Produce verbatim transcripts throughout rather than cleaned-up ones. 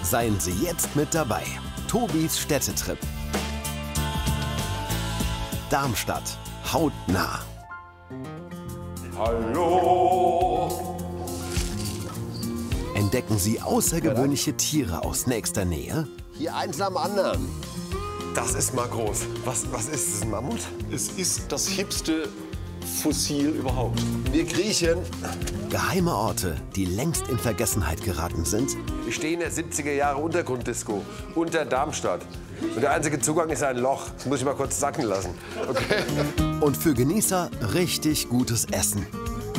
Seien Sie jetzt mit dabei. Tobis Städtetrip. Darmstadt. Hautnah. Hallo. Entdecken Sie außergewöhnliche Tiere aus nächster Nähe? Hier eins am anderen. Das ist mal groß. Was, was ist das, ein Mammut? Es ist das hipste Fossil überhaupt. Wir kriechen. Geheime Orte, die längst in Vergessenheit geraten sind? Ich stehe in der siebziger Jahre Untergrunddisco unter Darmstadt. Und der einzige Zugang ist ein Loch. Das muss ich mal kurz sacken lassen. Okay? Und für Genießer richtig gutes Essen.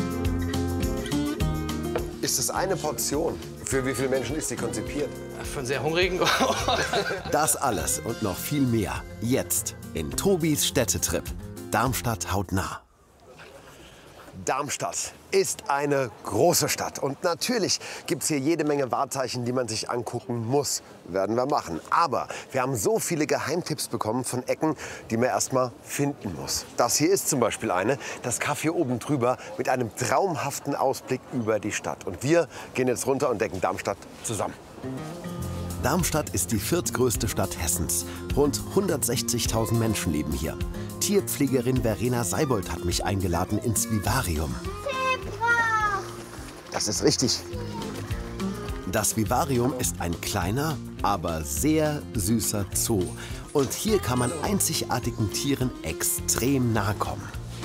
Ist es eine Portion? Für wie viele Menschen ist die konzipiert? Für einen sehr hungrigen. Das alles und noch viel mehr. Jetzt in Tobis Städtetrip. Darmstadt hautnah. Darmstadt ist eine große Stadt. Und natürlich gibt es hier jede Menge Wahrzeichen, die man sich angucken muss. Werden wir machen. Aber wir haben so viele Geheimtipps bekommen von Ecken, die man erst mal finden muss. Das hier ist zum Beispiel eine, das Café oben drüber mit einem traumhaften Ausblick über die Stadt. Und wir gehen jetzt runter und decken Darmstadt zusammen. Darmstadt ist die viertgrößte Stadt Hessens. Rund hundertsechzigtausend Menschen leben hier. Tierpflegerin Verena Seibold hat mich eingeladen ins Vivarium. Zebra! Das ist richtig. Das Vivarium ist ein kleiner, aber sehr süßer Zoo. Und hier kann man einzigartigen Tieren extrem nahe kommen.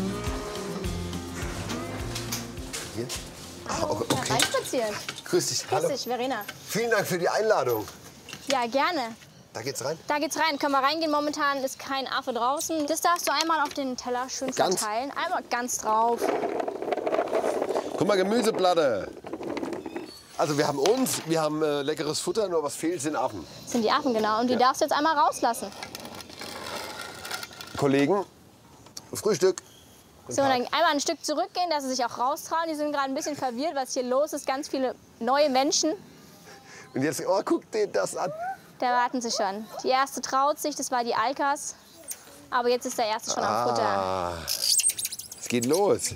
Hier? Ah, okay. Ja, reinspaziert. Grüß dich. Grüß Hallo. dich, Verena. Vielen Dank für die Einladung. Ja, gerne. Da geht's rein. Da geht's rein. Können wir reingehen? Momentan ist kein Affe draußen. Das darfst du einmal auf den Teller schön Ganz? verteilen. Einmal ganz drauf. Guck mal, Gemüseplatte. Also wir haben uns, wir haben äh, leckeres Futter, nur was fehlt, sind Affen. Das sind die Affen, genau. Und die Ja. darfst du jetzt einmal rauslassen. Kollegen, Frühstück. So, und dann einmal ein Stück zurückgehen, dass sie sich auch raustrauen. Die sind gerade ein bisschen verwirrt, was hier los ist. Ganz viele neue Menschen. Und jetzt, oh, guck dir das an. Da warten sie schon. Die erste traut sich, das war die Alkas. Aber jetzt ist der erste schon am Futter. Ah, es geht los.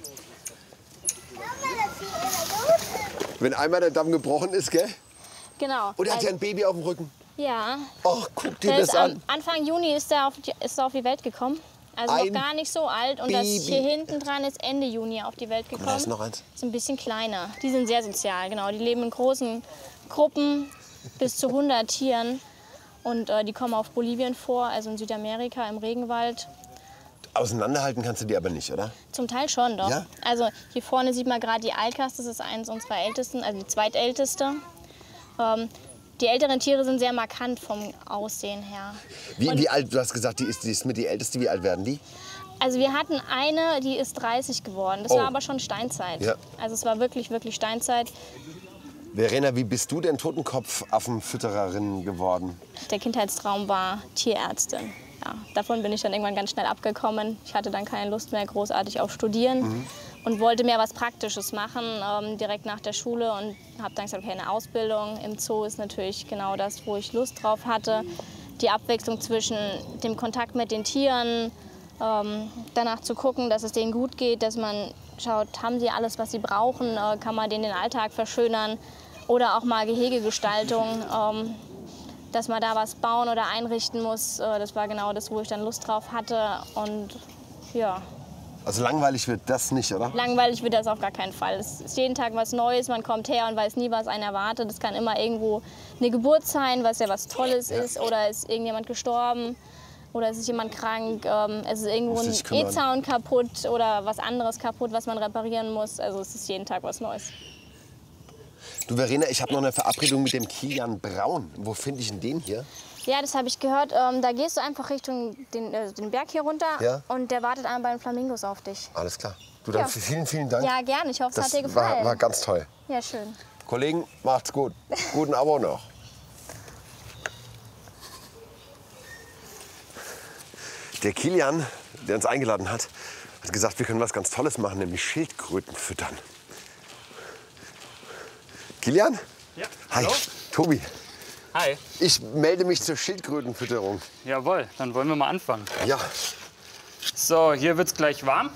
Wenn einmal der Damm gebrochen ist, gell? Genau. Und er hat Also- ja ein Baby auf dem Rücken. Ja. Ach, guck dir Der das ist an. am Anfang Juni ist er auf die, ist er auf die Welt gekommen. Also Ein noch gar nicht so alt. Und Baby. das hier hinten dran ist Ende Juni auf die Welt Und da gekommen. ist noch eins. Ist ein bisschen kleiner. Die sind sehr sozial, genau. Die leben in großen Gruppen, bis zu hundert Tieren. Und äh, die kommen auf Bolivien vor, also in Südamerika, im Regenwald. Auseinanderhalten kannst du die aber nicht, oder? Zum Teil schon, doch. Ja? Also hier vorne sieht man gerade die Alkas, das ist eines unserer ältesten, also die zweitälteste. Ähm, die älteren Tiere sind sehr markant vom Aussehen her. Wie, Und- wie alt, du hast gesagt, die ist, die ist mit die Älteste. Wie alt werden die? Also wir hatten eine, die ist dreißig geworden. Das Oh. war aber schon Steinzeit. Ja. Also es war wirklich, wirklich Steinzeit. Verena, wie bist du denn Totenkopfaffenfüttererin geworden? Der Kindheitstraum war Tierärztin. Ja, davon bin ich dann irgendwann ganz schnell abgekommen. Ich hatte dann keine Lust mehr großartig auf Studieren Mhm. und wollte mehr was Praktisches machen, ähm, direkt nach der Schule. Und habe dann gesagt, okay, eine Ausbildung im Zoo ist natürlich genau das, wo ich Lust drauf hatte. Die Abwechslung zwischen dem Kontakt mit den Tieren, ähm, danach zu gucken, dass es denen gut geht, dass man schaut, haben sie alles, was sie brauchen, äh, kann man denen den Alltag verschönern. Oder auch mal Gehegegestaltung, ähm, dass man da was bauen oder einrichten muss. Äh, das war genau das, wo ich dann Lust drauf hatte. Und ja, Also langweilig wird das nicht, oder? langweilig wird das auf gar keinen Fall. Es ist jeden Tag was Neues, man kommt her und weiß nie, was einen erwartet. Es kann immer irgendwo eine Geburt sein, was ja was Tolles ist. Oder ist irgendjemand gestorben. Oder es ist jemand krank. Ähm, es ist irgendwo Musst ein dich kümmern. E-Zaun kaputt oder was anderes kaputt, was man reparieren muss. Also es ist jeden Tag was Neues. Du, Verena, ich habe noch eine Verabredung mit dem Kilian Braun. Wo finde ich denn den hier? Ja, das habe ich gehört. Ähm, da gehst du einfach Richtung den, äh, den Berg hier runter Ja. und der wartet einmal bei den Flamingos auf dich. Alles klar. Du, dann Ja. vielen, vielen Dank. Ja, gerne. Ich hoffe, es das hat dir gefallen. war, war ganz toll. Ja, schön. Kollegen, macht's gut. Guten Abo noch. Der Kilian, der uns eingeladen hat, hat gesagt, wir können was ganz Tolles machen, nämlich Schildkröten füttern. Kilian? Ja. Hi, Hallo? Tobi. Hi. Ich melde mich zur Schildkrötenfütterung. Jawohl, dann wollen wir mal anfangen. Ja. So, hier wird's gleich warm.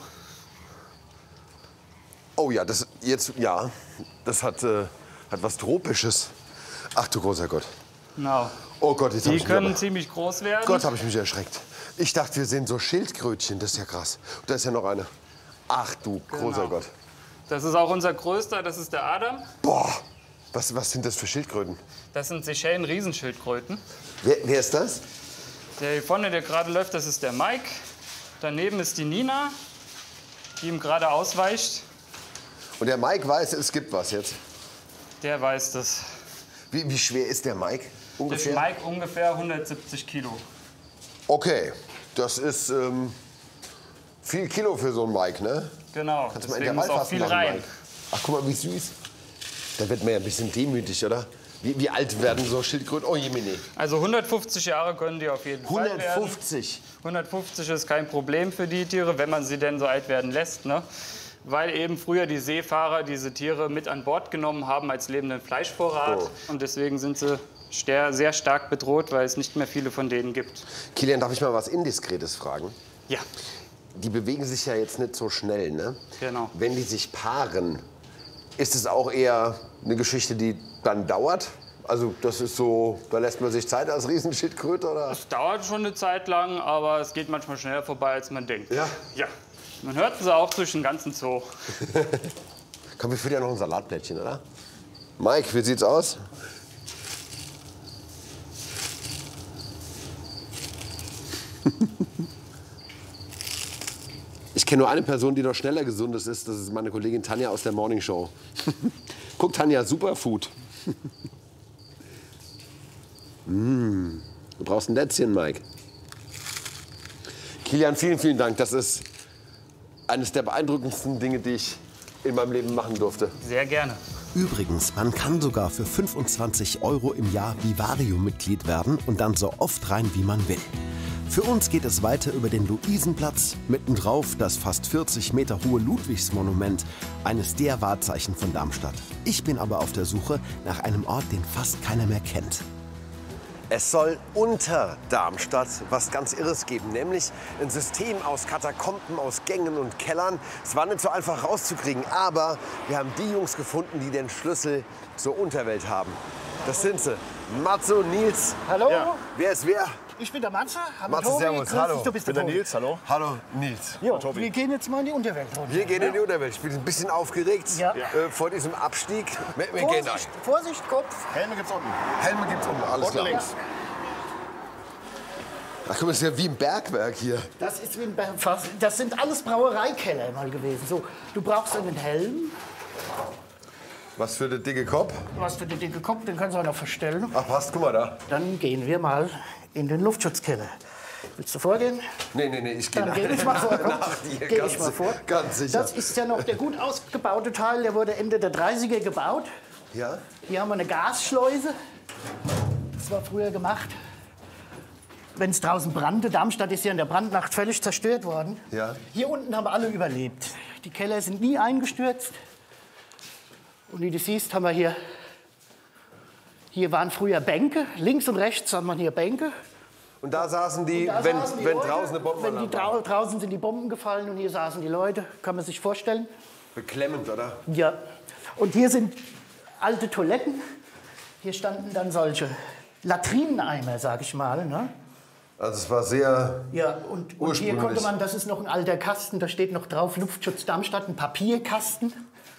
Oh ja, das jetzt ja, das hat, äh, hat was Tropisches. Ach du großer Gott. Genau. Oh Gott, jetzt hab Die ich mich können aber- ziemlich groß werden. Gott, habe ich mich erschreckt. Ich dachte, wir sehen so Schildkrötchen. Das ist ja krass. Und da ist ja noch eine. Ach du großer Genau. Gott. Das ist auch unser größter, das ist der Adam. Boah, was, was sind das für Schildkröten? Das sind Seychellen-Riesenschildkröten. Wer, wer ist das? Der hier vorne, der gerade läuft, das ist der Mike. Daneben ist die Nina, die ihm gerade ausweicht. Und der Mike weiß, es gibt was jetzt. Der weiß das. Wie, wie schwer ist der Mike Der ungefähr? Mike ungefähr hundertsiebzig Kilo. Okay, das ist ähm, viel Kilo für so einen Mike, ne? Genau, Kannst du mal deswegen muss auch Intervallfasten viel machen, rein. Mike? Ach, guck mal, wie süß. Da wird man ja ein bisschen demütig, oder? Wie, wie alt werden so Schildkröten? Oh, Jemine. Also hundertfünfzig Jahre können die auf jeden Fall werden. hundertfünfzig. hundertfünfzig ist kein Problem für die Tiere, wenn man sie denn so alt werden lässt. Ne? Weil eben früher die Seefahrer diese Tiere mit an Bord genommen haben als lebenden Fleischvorrat. Oh. Und deswegen sind sie ster- sehr stark bedroht, weil es nicht mehr viele von denen gibt. Kilian, darf ich mal was Indiskretes fragen? Ja, Die bewegen sich ja jetzt nicht so schnell, ne? genau. Wenn die sich paaren, ist es auch eher eine Geschichte, die dann dauert? Also das ist so, da lässt man sich Zeit als Riesenschildkröte, oder? Es dauert schon eine Zeit lang, aber es geht manchmal schneller vorbei, als man denkt. Ja? Ja. Man hört sie auch durch den ganzen Zoo. Komm, wir führen ja noch ein Salatblättchen, oder? Mike, wie sieht's aus? Ich kenne nur eine Person, die noch schneller gesund ist. Das ist meine Kollegin Tanja aus der Morning Show. Guck, Tanja, Superfood. mm, du brauchst ein Lätzchen, Mike. Kilian, vielen, vielen Dank. Das ist eines der beeindruckendsten Dinge, die ich in meinem Leben machen durfte. Sehr gerne. Übrigens, man kann sogar für fünfundzwanzig Euro im Jahr Vivarium-Mitglied werden und dann so oft rein, wie man will. Für uns geht es weiter über den Luisenplatz, mittendrauf das fast vierzig Meter hohe Ludwigsmonument, eines der Wahrzeichen von Darmstadt. Ich bin aber auf der Suche nach einem Ort, den fast keiner mehr kennt. Es soll unter Darmstadt was ganz Irres geben, nämlich ein System aus Katakomben, aus Gängen und Kellern. Es war nicht so einfach rauszukriegen, aber wir haben die Jungs gefunden, die den Schlüssel zur Unterwelt haben. Das sind sie. Matze und Nils. Hallo, Ja. Wer ist wer? ich bin der Matze. Hallo, Matze, Tobi. servus, Grüß hallo. dich, du bist Ich bin der Tobi. Nils, hallo. Hallo, Nils. Jo, wir gehen jetzt mal in die Unterwelt runter. Wir gehen in die Unterwelt. Ich bin ein bisschen aufgeregt Ja. äh, vor diesem Abstieg. Wir, wir gehen da. Vorsicht, Vorsicht, Kopf. Helme gibt's unten. Helme gibt's unten, alles Unten klar. links. Ach, guck mal, das ist ja wie ein Bergwerk hier. Das, ist wie ein Ber- fast- das sind alles Brauereikeller mal gewesen. So, du brauchst einen Helm. Was für der dicke Kopf. Du hast für den dicke Kopf, den kannst du auch noch verstellen. Ach, passt, guck mal da. Dann gehen wir mal in den Luftschutzkeller. Willst du vorgehen? Nee, nee, nee, ich gehe Dann geh ich mal vor. Komm. nach dir, Geh ganz, ich mal vor. ganz sicher. Das ist ja noch der gut ausgebaute Teil. Der wurde Ende der dreißiger gebaut. Ja? Hier haben wir eine Gasschleuse. Das war früher gemacht, wenn es draußen brannte. Darmstadt ist ja in der Brandnacht völlig zerstört worden. Ja. Hier unten haben alle überlebt. Die Keller sind nie eingestürzt. Und wie du siehst, haben wir hier, hier waren früher Bänke. Links und rechts haben wir hier Bänke. Und da saßen die, Da wenn, saßen die wenn Leute. draußen eine Wenn die Bombe war. drau draußen sind die Bomben gefallen und hier saßen die Leute. Kann man sich vorstellen. Beklemmend, oder? Ja. Und hier sind alte Toiletten. Hier standen dann solche Latrineneimer, sag ich mal. Ne? Also es war sehr... Ja, und, und hier Ursprünglich. konnte man, das ist noch ein alter Kasten, da steht noch drauf Luftschutz Darmstadt, ein Papierkasten.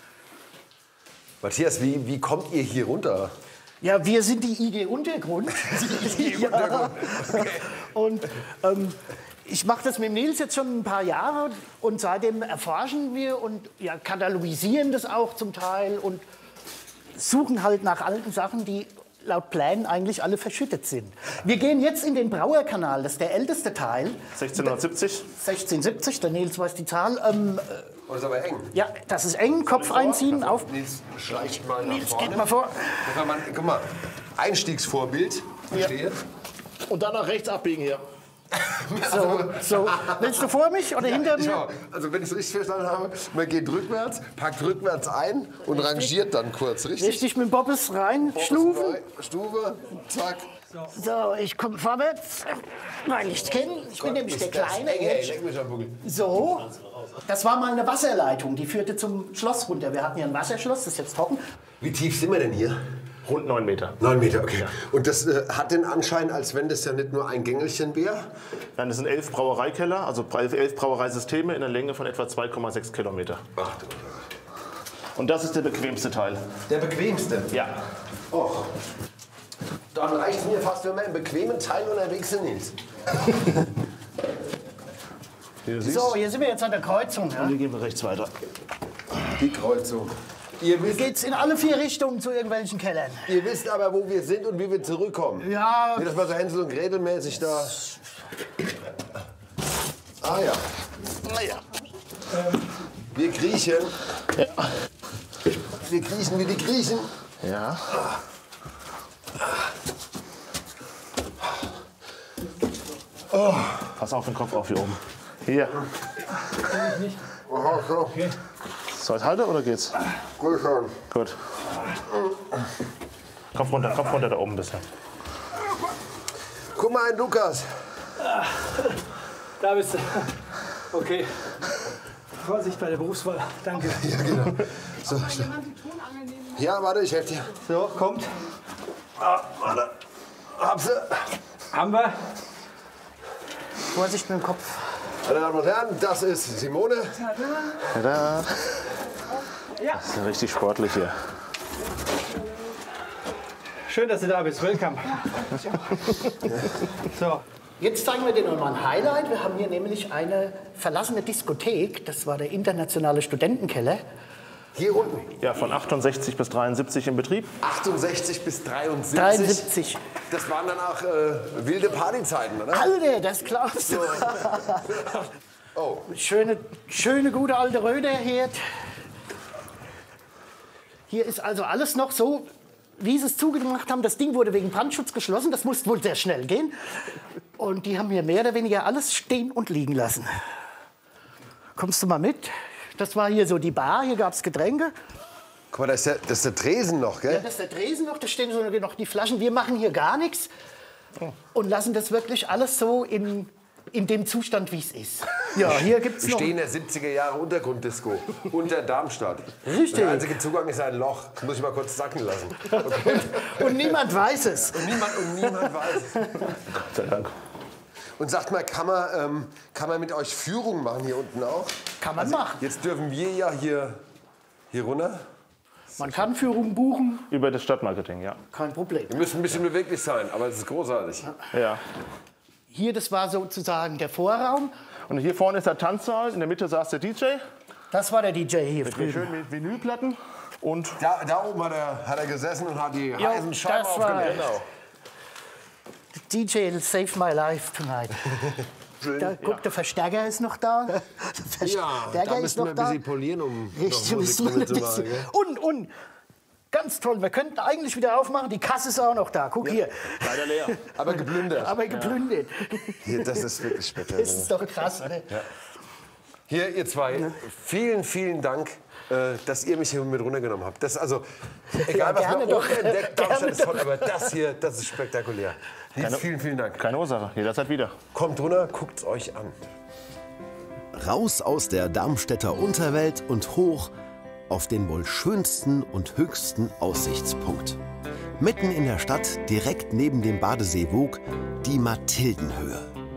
Matthias, wie, wie kommt ihr hier runter? Ja, wir sind die I G Untergrund. I G Untergrund, okay. Und ähm, ich mache das mit Nils jetzt schon ein paar Jahre und seitdem erforschen wir und ja, katalogisieren das auch zum Teil und suchen halt nach alten Sachen, die laut Plänen eigentlich alle verschüttet sind. Wir gehen jetzt in den Brauerkanal, das ist der älteste Teil. sechzehnhundertsiebzig. sechzehnhundertsiebzig, der Nils weiß die Zahl. Ähm, Oh, ist aber eng. ja, das ist eng, Kopf einziehen, auf. Nils schleicht mal nach Nils, vorne. geht mal vor. Guck mal, guck mal, Einstiegsvorbild. Verstehe. Und dann nach rechts abbiegen hier. So, so. Willst du vor mich oder hinter Ich mir? schau, also wenn ich es richtig verstanden habe, man geht rückwärts, packt rückwärts ein und rangiert dann kurz, richtig? Richtig mit dem Bobbes rein, Schlufen. Stufe, zack. So, ich komme vorwärts, weil ich kenne. Ich bin nämlich der Ist das Kleine. eng, ey, Jetzt. leck mich am Buckel. So, das war mal eine Wasserleitung, die führte zum Schloss runter. Wir hatten ja ein Wasserschloss, das ist jetzt trocken. Wie tief sind wir denn hier? Rund neun Meter. Neun Meter, okay. Ja. Und das äh, hat den Anschein, als wenn das ja nicht nur ein Gängelchen wäre? Nein, das sind elf Brauereikeller, also elf Brauereisysteme in einer Länge von etwa zwei Komma sechs Kilometer. Ach du. Und das ist der bequemste Teil. Der bequemste? Ja. Och. Dann reicht es mir fast, wenn wir im bequemen Teil unterwegs sind, Nils. So, hier sind wir jetzt an der Kreuzung. Ja? Und hier gehen wir rechts weiter. Die Kreuzung. Ihr Hier wisst, geht's in alle vier Richtungen zu irgendwelchen Kellern. ihr wisst aber, wo wir sind und wie wir zurückkommen. Ja. Wie das mal so Hänsel und Gretel mäßig da. Ah ja. Naja. Wir kriechen. Ja. Wir kriechen wie die Griechen. Ja. Oh. Pass auf den Kopf auf hier oben. Hier. Aha, so. Soll ich halten oder geht's? Gut schon. Gut. Kopf runter, Kopf runter da oben ein bisschen. Guck mal, ein Lukas. Da bist du. Okay. Vorsicht bei der Berufswahl. Danke. Ja, genau. So, so. Ja, warte, ich helfe dir. So, kommt. Ah, warte. Hab sie. Haben wir. Vorsicht mit dem Kopf. Meine Damen und Herren, das ist Simone. Tada. Ja. Das ist ja richtig sportlich hier. Schön, dass du da bist. Welcome. So. Jetzt zeigen wir dir noch mal ein Highlight. Wir haben hier nämlich eine verlassene Diskothek. Das war der internationale Studentenkeller. Hier unten. Ja, von achtundsechzig bis dreiundsiebzig im Betrieb. achtundsechzig bis dreiundsiebzig. dreiundsiebzig. Das waren dann auch äh, wilde Partyzeiten, oder? Alter, das glaubst du. Oh. Schöne, schöne, gute alte Röderherd. Hier ist also alles noch so, wie sie es zugemacht haben. Das Ding wurde wegen Brandschutz geschlossen. Das musste wohl sehr schnell gehen. Und die haben hier mehr oder weniger alles stehen und liegen lassen. Kommst du mal mit? Das war hier so die Bar. Hier gab es Getränke. Guck mal, das ist, der, das ist der Tresen noch, gell? Ja, das ist der Tresen noch. Da stehen so noch die Flaschen. Wir machen hier gar nichts. Und lassen das wirklich alles so in, in dem Zustand, wie es ist. Ja, hier gibt's Wir noch... stehen in der siebziger Jahre Untergrunddisco unter Darmstadt. Richtig. Der einzige Zugang ist ein Loch. Das muss ich mal kurz sacken lassen. Okay. Und niemand weiß es. Und niemand, und niemand weiß es. Gott sei Dank. Und sagt mal, kann man, ähm, kann man mit euch Führung machen hier unten auch? Kann man machen. Jetzt dürfen wir ja hier, hier runter. Man kann Führung buchen, Über das Stadtmarketing, ja. kein Problem. Wir müssen ein bisschen beweglich sein, aber es ist großartig. Ja. Hier, das war sozusagen der Vorraum. Und hier vorne ist der Tanzsaal. In der Mitte saß der D J. Das war der D J hier Hier drüben. schön mit Vinylplatten. Und Da, da oben hat er, hat er gesessen und hat die Ja, heißen Scheiben das war- aufgelegt. Genau. D J will save my life tonight. Da, guck, der Verstärker ist noch da. Der Ja, Verstärker da ist müssen wir noch ein da. bisschen polieren, um Richtig, noch müssen Musik wir ein drin zu machen, bisschen. gell? Und, und, ganz toll, wir könnten eigentlich wieder aufmachen. Die Kasse ist auch noch da. Guck hier. leider leer. Aber geplündert. Aber geplündert. Hier, das ist wirklich Das spektakulär. ist doch krass, oder? Hier, ihr zwei, vielen, vielen Dank, äh, dass ihr mich hier mit runtergenommen habt. Das, also, egal was gerne man doch. unentdeckt, Darmstadt Gerne ist toll, aber das hier, das ist spektakulär. Nils, vielen, vielen Dank. Keine Ursache, jederzeit wieder. Kommt runter, guckt's euch an. Raus aus der Darmstädter Unterwelt und hoch auf den wohl schönsten und höchsten Aussichtspunkt. Mitten in der Stadt, direkt neben dem Badesee Voog, die Mathildenhöhe.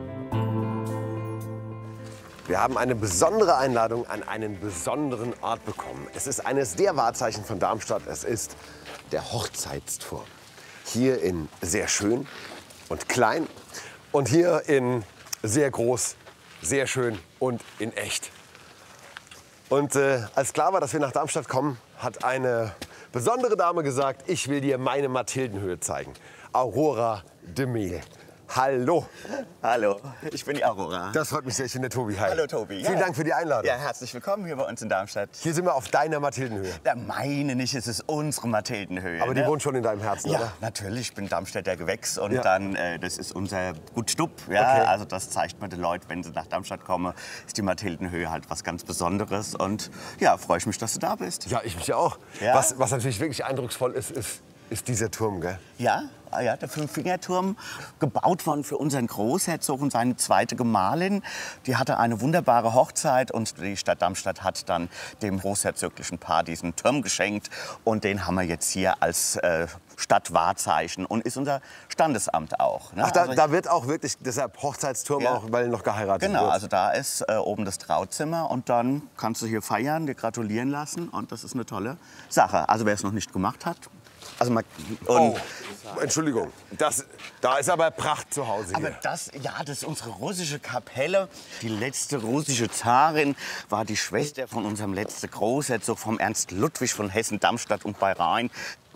Wir haben eine besondere Einladung an einen besonderen Ort bekommen. Es ist eines der Wahrzeichen von Darmstadt. Es ist der Hochzeitsturm. Hier in sehr schön und klein und hier in sehr groß, sehr schön und in echt. Und äh, als klar war, dass wir nach Darmstadt kommen, hat eine besondere Dame gesagt, ich will dir meine Mathildenhöhe zeigen. Aurora de Mehl. Hallo. Hallo, ich bin die Aurora. Das freut mich sehr, ich bin der Tobi. Hi. Hallo Tobi. Vielen Ja. Dank für die Einladung. Ja, herzlich willkommen hier bei uns in Darmstadt. Hier sind wir auf deiner Mathildenhöhe. Da meine nicht, es ist unsere Mathildenhöhe. Aber die ne? wohnt schon in deinem Herzen, Ja, oder? natürlich. Ich bin Darmstädter Gewächs und Ja. dann, äh, das ist unser Gut Stub. Ja? Okay. Also das zeigt man den Leuten, wenn sie nach Darmstadt kommen, ist die Mathildenhöhe halt was ganz Besonderes. Und ja, freue ich mich, dass du da bist. Ja, ich mich auch. Ja. Was, was natürlich wirklich eindrucksvoll ist, ist, ist dieser Turm, gell? Ja, ja, der Fünffingerturm, gebaut worden für unseren Großherzog und seine zweite Gemahlin. Die hatte eine wunderbare Hochzeit und die Stadt Darmstadt hat dann dem großherzoglichen Paar diesen Turm geschenkt. Und den haben wir jetzt hier als äh, Stadtwahrzeichen und ist unser Standesamt auch. Ne? Ach, da, also, da wird auch wirklich, deshalb Hochzeitsturm Ja. auch, weil noch geheiratet Genau, wird. also da ist äh, oben das Trauzimmer und dann kannst du hier feiern, dir gratulieren lassen und das ist eine tolle Sache. Also wer es noch nicht gemacht hat. Also man, und Oh, Entschuldigung, das, da ist aber Pracht zu Hause Aber hier. das, ja, das ist unsere russische Kapelle. Die letzte russische Zarin war die Schwester von unserem letzten Großherzog, vom Ernst Ludwig von Hessen, Darmstadt und bei Rhein.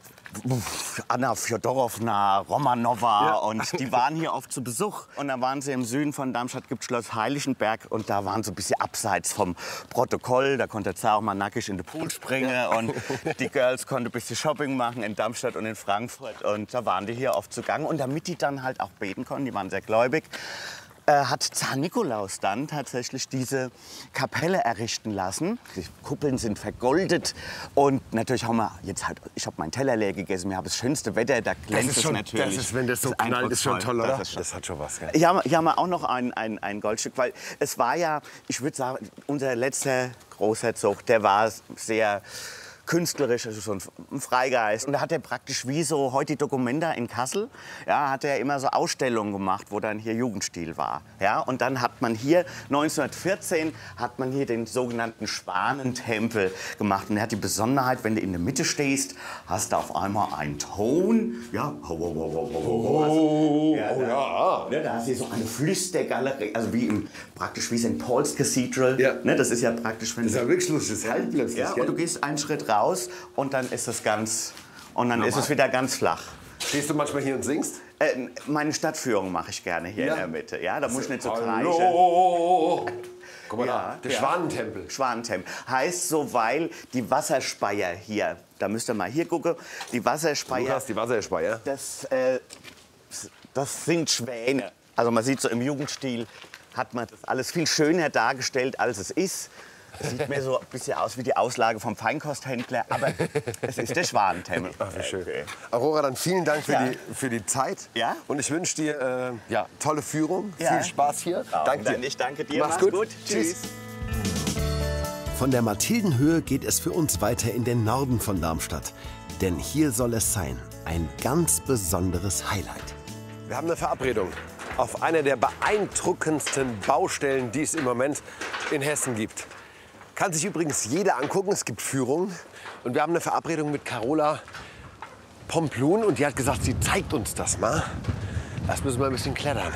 Anna Fjodorowna, Romanova Ja. und die waren hier oft zu Besuch. Und dann waren sie im Süden von Darmstadt, gibt Schloss Heiligenberg und da waren sie ein bisschen abseits vom Protokoll. Da konnte der Zar auch mal nackig in den Pool springen und die Girls konnten ein bisschen Shopping machen in Darmstadt und in Frankfurt und da waren die hier oft zugange. Und damit die dann halt auch beten konnten, die waren sehr gläubig, äh, hat Zar Nikolaus dann tatsächlich diese Kapelle errichten lassen. Die Kuppeln sind vergoldet und natürlich haben wir jetzt halt, ich habe meinen Teller leer gegessen, wir haben das schönste Wetter, da glänzt es natürlich. Das ist, wenn das so Das ist knallt, ist schon toll, Das oder? ist schon- Das hat schon was, gell? Hier haben, hier haben wir auch noch ein, ein, ein Goldstück, weil es war ja, ich würde sagen, unser letzter Großherzog, der war sehr künstlerisch, also so ein Freigeist. Und da hat er praktisch wie so heute die Documenta in Kassel, ja, hat er immer so Ausstellungen gemacht, wo dann hier Jugendstil war. Ja, und dann hat man hier neunzehnhundertvierzehn hat man hier den sogenannten Schwanentempel gemacht. Und der hat die Besonderheit, wenn du in der Mitte stehst, hast du auf einmal einen Ton. Ja, ho, ho, ho, ho, ho, ho. Ja, da, ja. Ne, da hast du so eine Flüstergalerie, also wie im, praktisch wie Sankt Paul's Cathedral. Ja. Ne, das ist ja praktisch, wenn Das ist ja wirklich lustig, das hält plötzlich, ja, gell? und du gehst einen Schritt raus und dann ist es ganz und dann ist es wieder ganz flach. Stehst du manchmal hier und singst? Äh, meine Stadtführung mache ich gerne hier Ja. in der Mitte. Ja, da muss ich nicht so kreischen. Hallo! Guck mal Ja, da, der ja. Schwanentempel. Schwanentempel. Heißt so, weil die Wasserspeier hier, da müsst ihr mal hier gucken, die Wasserspeier, Lukas, die Wasserspeier. das, äh, das sind Schwäne. Also man sieht so im Jugendstil, hat man das alles viel schöner dargestellt, als es ist. Es sieht mir so ein bisschen aus wie die Auslage vom Feinkosthändler, aber es ist der Schwanentempel. Ach, wie schön. Aurora, dann vielen Dank für, Ja. die, für die Zeit. Ja. Und ich wünsche dir äh, ja, tolle Führung, Ja. viel Spaß hier. Danke dir. Ich danke dir. Mach's gut. Tschüss. Von der Mathildenhöhe geht es für uns weiter in den Norden von Darmstadt. Denn hier soll es sein, ein ganz besonderes Highlight. Wir haben eine Verabredung auf einer der beeindruckendsten Baustellen, die es im Moment in Hessen gibt. Kann sich übrigens jeder angucken, es gibt Führungen. Und wir haben eine Verabredung mit Carola Pomplun und die hat gesagt, sie zeigt uns das mal. Das müssen wir ein bisschen klettern.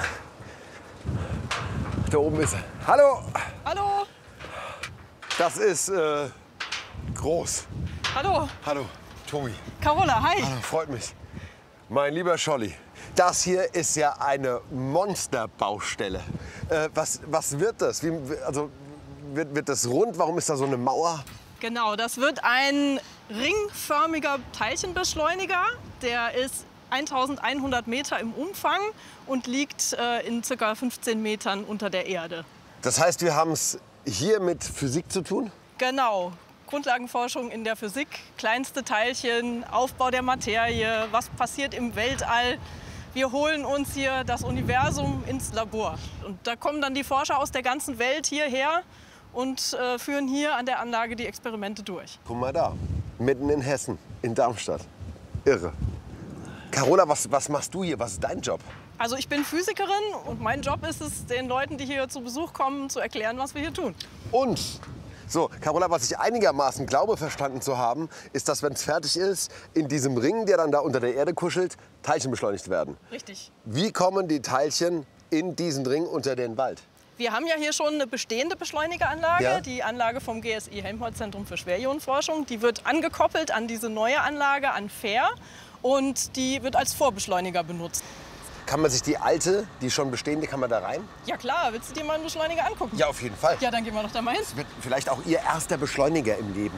Da oben ist er. Hallo! Hallo, Das ist äh, groß. hallo, Hallo, Tobi. Carola, hi. Hallo, freut mich. Mein lieber Scholli, das hier ist ja eine Monsterbaustelle. Äh, was, was wird das? Wie, also, wird, wird das rund? Warum ist da so eine Mauer? Genau, das wird ein ringförmiger Teilchenbeschleuniger. Der ist eintausendeinhundert Meter im Umfang und liegt äh, in ca. fünfzehn Metern unter der Erde. Das heißt, wir haben es hier mit Physik zu tun? Genau, Grundlagenforschung in der Physik, kleinste Teilchen, Aufbau der Materie, was passiert im Weltall. Wir holen uns hier das Universum ins Labor. Und da kommen dann die Forscher aus der ganzen Welt hierher und äh, führen hier an der Anlage die Experimente durch. Guck mal da, mitten in Hessen, in Darmstadt. Irre. Carola, was, was machst du hier? Was ist dein Job? Also ich bin Physikerin und mein Job ist es, den Leuten, die hier zu Besuch kommen, zu erklären, was wir hier tun. Und so, Carola, was ich einigermaßen glaube verstanden zu haben, ist, dass, wenn es fertig ist, in diesem Ring, der dann da unter der Erde kuschelt, Teilchen beschleunigt werden. Richtig. Wie kommen die Teilchen in diesen Ring unter den Wald? Wir haben ja hier schon eine bestehende Beschleunigeranlage, Ja. die Anlage vom G S I Helmholtz-Zentrum für Schwerionenforschung. Die wird angekoppelt an diese neue Anlage, an F A I R, und die wird als Vorbeschleuniger benutzt. Kann man sich die alte, die schon bestehende, kann man da rein? Ja klar, willst du dir mal einen Beschleuniger angucken? Ja, auf jeden Fall. Ja, dann gehen wir doch da mal hin. Wird vielleicht auch Ihr erster Beschleuniger im Leben.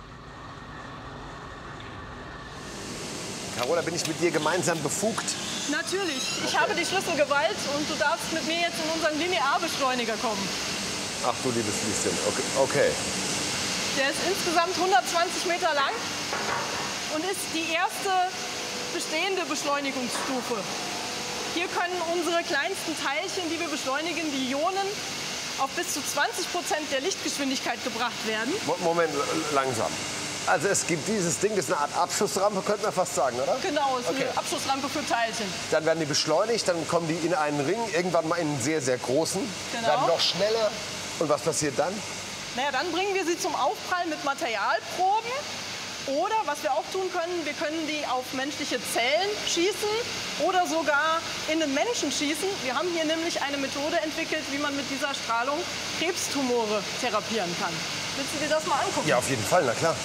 Carola, bin ich mit dir gemeinsam befugt? Natürlich. Ich habe die Schlüsselgewalt und du darfst mit mir jetzt in unseren Linearbeschleuniger kommen. Ach du liebes Lieschen, okay. okay. Der ist insgesamt hundertzwanzig Meter lang und ist die erste bestehende Beschleunigungsstufe. Hier können unsere kleinsten Teilchen, die wir beschleunigen, die Ionen, auf bis zu zwanzig Prozent der Lichtgeschwindigkeit gebracht werden. Moment, langsam. Also es gibt dieses Ding, das ist eine Art Abschussrampe, könnte man fast sagen, oder? Genau, es ist Okay. eine Abschussrampe für Teilchen. Dann werden die beschleunigt, dann kommen die in einen Ring, irgendwann mal in einen sehr, sehr großen, Genau. werden noch schneller. Und was passiert dann? Naja, dann bringen wir sie zum Aufprall mit Materialproben. Oder, was wir auch tun können, wir können die auf menschliche Zellen schießen oder sogar in den Menschen schießen. Wir haben hier nämlich eine Methode entwickelt, wie man mit dieser Strahlung Krebstumore therapieren kann. Willst du dir das mal angucken? Ja, auf jeden Fall, na klar.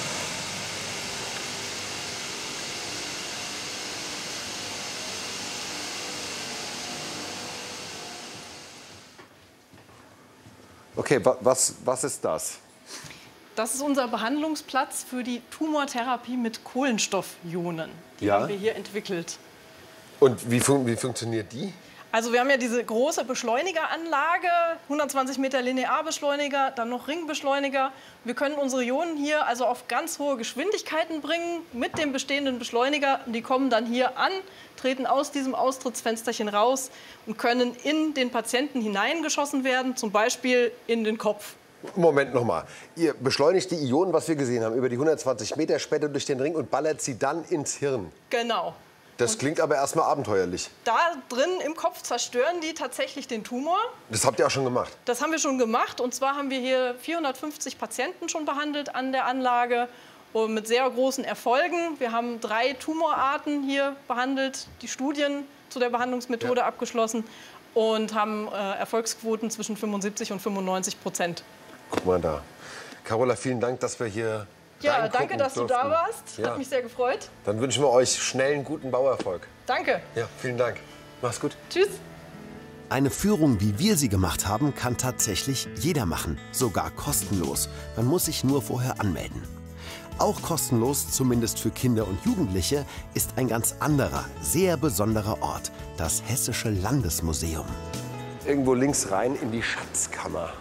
Okay, wa was, was ist das? Das ist unser Behandlungsplatz für die Tumortherapie mit Kohlenstoffionen. Die Ja. haben wir hier entwickelt. Und wie, fun wie funktioniert die? Also wir haben ja diese große Beschleunigeranlage, hundertzwanzig Meter Linearbeschleuniger, dann noch Ringbeschleuniger. Wir können unsere Ionen hier also auf ganz hohe Geschwindigkeiten bringen mit dem bestehenden Beschleuniger. Die kommen dann hier an, treten aus diesem Austrittsfensterchen raus und können in den Patienten hineingeschossen werden, zum Beispiel in den Kopf. Moment noch mal. Ihr beschleunigt die Ionen, was wir gesehen haben, über die hundertzwanzig Meter, später durch den Ring und ballert sie dann ins Hirn. Genau. Das klingt aber erstmal abenteuerlich. Da drin im Kopf zerstören die tatsächlich den Tumor. Das habt ihr auch schon gemacht. Das haben wir schon gemacht. Und zwar haben wir hier vierhundertfünfzig Patienten schon behandelt an der Anlage und mit sehr großen Erfolgen. Wir haben drei Tumorarten hier behandelt, die Studien zu der Behandlungsmethode Ja. abgeschlossen und haben äh, Erfolgsquoten zwischen fünfundsiebzig und fünfundneunzig Prozent. Guck mal da. Carola, vielen Dank, dass wir hier Ja, reingucken danke, dass du da durften. warst. Ja. Hat mich sehr gefreut. Dann wünschen wir euch schnellen, guten Bauerfolg. Danke. Ja, vielen Dank. Mach's gut. Tschüss. Eine Führung, wie wir sie gemacht haben, kann tatsächlich jeder machen, sogar kostenlos. Man muss sich nur vorher anmelden. Auch kostenlos, zumindest für Kinder und Jugendliche, ist ein ganz anderer, sehr besonderer Ort, das Hessische Landesmuseum. Irgendwo links rein in die Schatzkammer.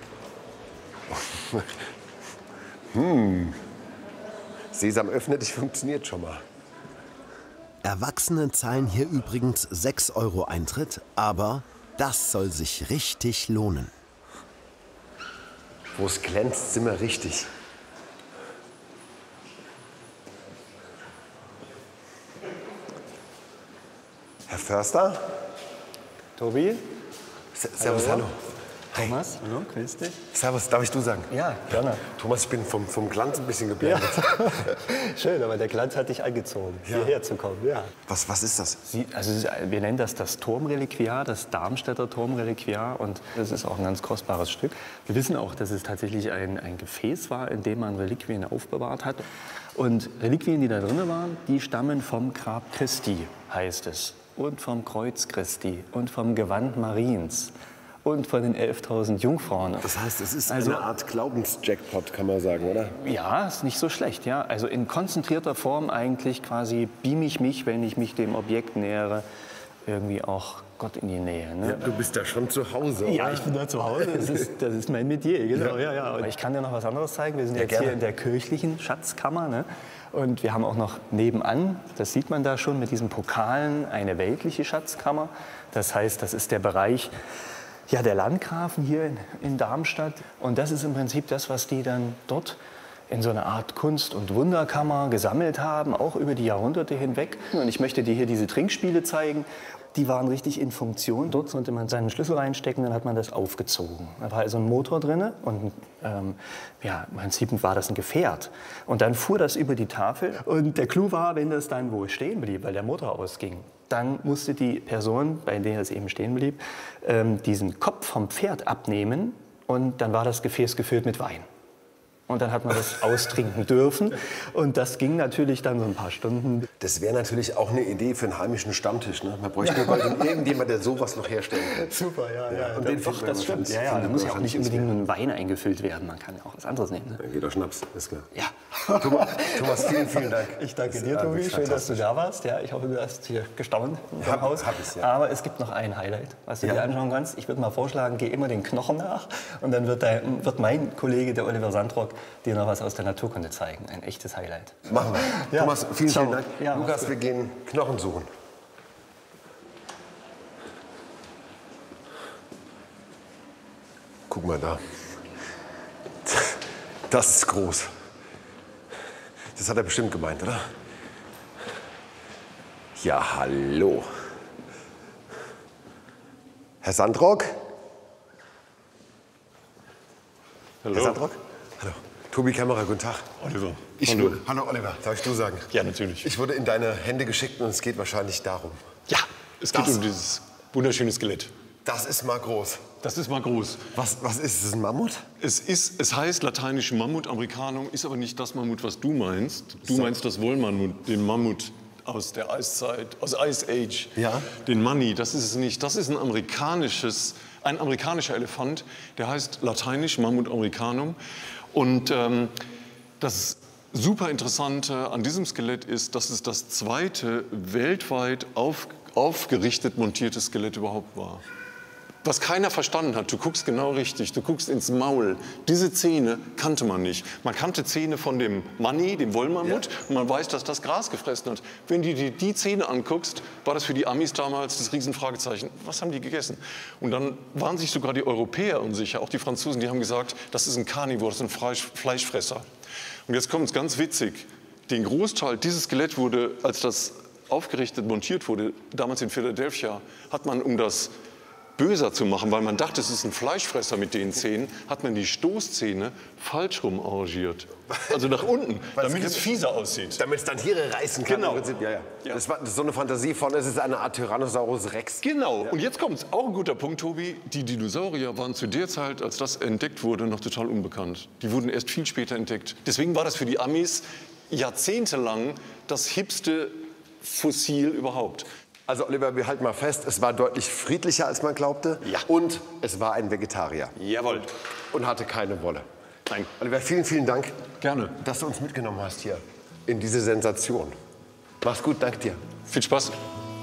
hm. Sesam öffne dich funktioniert schon mal. Erwachsene zahlen hier übrigens sechs Euro Eintritt, aber das soll sich richtig lohnen. Wo es glänzt, sind wir richtig. Herr Förster? Tobi? Servus, hallo. Thomas, hallo, grüß dich. Servus, darf ich du sagen? Ja, gerne. Thomas, ich bin vom, vom Glanz ein bisschen geblendet. Schön, aber der Glanz hat dich angezogen, Ja. hierher zu kommen. Ja. Was, was ist das? Sie, also es ist- wir nennen das das Turmreliquiar, das Darmstädter Turmreliquiar. Und das ist auch ein ganz kostbares Stück. Wir wissen auch, dass es tatsächlich ein, ein Gefäß war, in dem man Reliquien aufbewahrt hat. Und Reliquien, die da drin waren, die stammen vom Grab Christi, heißt es. Und vom Kreuz Christi und vom Gewand Mariens. Und von den elftausend Jungfrauen. Das heißt, es ist Also- eine Art Glaubensjackpot, kann man sagen, oder? Ja, ist nicht so schlecht. Ja. Also in konzentrierter Form eigentlich quasi beam ich mich, wenn ich mich dem Objekt nähere, irgendwie auch Gott in die Nähe. Ne? Ja, du bist da schon zu Hause, oder? Ja, ich bin da zu Hause. Das ist, das ist mein Metier, genau. Ja. Ja, Aber ich kann dir noch was anderes zeigen. Wir sind Ja, jetzt gerne. hier in der kirchlichen Schatzkammer. Ne? Und wir haben auch noch nebenan, das sieht man da schon mit diesen Pokalen, eine weltliche Schatzkammer. Das heißt, das ist der Bereich ja, der Landgrafen hier in, in Darmstadt. Und das ist im Prinzip das, was die dann dort in so einer Art Kunst- und Wunderkammer gesammelt haben, auch über die Jahrhunderte hinweg. Und ich möchte dir hier diese Trinkspiele zeigen. Die waren richtig in Funktion. Dort konnte man seinen Schlüssel reinstecken, dann hat man das aufgezogen. Da war also ein Motor drin und ähm, ja, im Prinzip war das ein Gefährt. Und dann fuhr das über die Tafel. Und der Clou war, wenn das dann wohl stehen blieb, weil der Motor ausging, dann musste die Person, bei der es eben stehen blieb, ähm, diesen Kopf vom Pferd abnehmen und dann war das Gefäß gefüllt mit Wein. Und dann hat man das austrinken dürfen. Und das ging natürlich dann so ein paar Stunden. Das wäre natürlich auch eine Idee für einen heimischen Stammtisch. Ne? Man bräuchte bald irgendjemand, der sowas noch herstellen kann. Super, ja, ja. Und den Doch, das stimmt. Ja, ja, da muss ja auch nicht unbedingt nur ein Wein eingefüllt werden. Man kann ja auch was anderes nehmen. Ne? Dann geht auch Schnaps, ist klar. Ja. Thomas, Thomas, vielen, vielen Dank. Ich danke Das dir, ist Tobi. wirklich Schön, dass du fantastisch. da warst. Ja, ich hoffe, du hast hier gestaunt im Hab- Haus. hab ich's, ja. Aber es gibt noch ein Highlight, was du Ja. dir anschauen kannst. Ich würde mal vorschlagen, geh immer den Knochen nach. Und dann wird, dein, wird mein Kollege, der Oliver Sandrock, dir noch was aus der Naturkunde zeigen. Ein echtes Highlight. Machen wir. Ja. Thomas, vielen, Ciao. vielen Dank. Ja, Lukas, wir gehen Knochen suchen. Guck mal da. Das ist groß. Das hat er bestimmt gemeint, oder? Ja, hallo. Herr Sandrock? Hallo. Herr Sandrock? Hallo. Tobi Kämmerer, guten Tag. Oliver. Ich Hallo. Wurde, hallo Oliver, darf ich du sagen? Ja, natürlich. Ich wurde in deine Hände geschickt und es geht wahrscheinlich darum. Ja, es geht Das- um dieses wunderschöne Skelett. Das ist mal groß. Das ist mal groß. Was, was ist es, ein Mammut? Es, ist, es heißt lateinisch Mammut americanum, ist aber nicht das Mammut, was du meinst. Du So. meinst das Wollmammut, den Mammut aus der Eiszeit, aus Ice Age. Ja. Den Manni, das ist es nicht. Das ist ein amerikanisches, ein amerikanischer Elefant, der heißt lateinisch Mammut americanum. Und ähm, das super Interessante an diesem Skelett ist, dass es das zweite weltweit auf, aufgerichtet montierte Skelett überhaupt war. Was keiner verstanden hat, du guckst genau richtig, du guckst ins Maul. Diese Zähne kannte man nicht. Man kannte Zähne von dem Manni, dem Wollmammut, ja. Und man weiß, dass das Gras gefressen hat. Wenn du dir die Zähne anguckst, war das für die Amis damals das Riesenfragezeichen. Was haben die gegessen? Und dann waren sich sogar die Europäer unsicher, auch die Franzosen, die haben gesagt, das ist ein Carnivore, das ist ein Fleisch, Fleischfresser. Und jetzt kommt es ganz witzig. Den Großteil dieses Skelett wurde, als das aufgerichtet, montiert wurde, damals in Philadelphia, hat man um das böser zu machen, weil man dachte, es ist ein Fleischfresser mit den Zähnen, hat man die Stoßzähne falsch rum arrangiert. Also nach unten, damit es fieser aussieht. Damit es dann Tiere reißen kann. Genau. Im Prinzip. Ja, ja. Ja. Das war das ist so eine Fantasie von, es ist eine Art Tyrannosaurus Rex. Genau. Und jetzt kommt auch ein guter Punkt, Tobi. Die Dinosaurier waren zu der Zeit, als das entdeckt wurde, noch total unbekannt. Die wurden erst viel später entdeckt. Deswegen war das für die Amis jahrzehntelang das hipste Fossil überhaupt. Also Oliver, wir halten mal fest, es war deutlich friedlicher, als man glaubte. Ja. Und es war ein Vegetarier. Jawohl. Und hatte keine Wolle. Nein. Oliver, vielen, vielen Dank, Gerne. dass du uns mitgenommen hast hier in diese Sensation. Mach's gut, danke dir. Viel Spaß.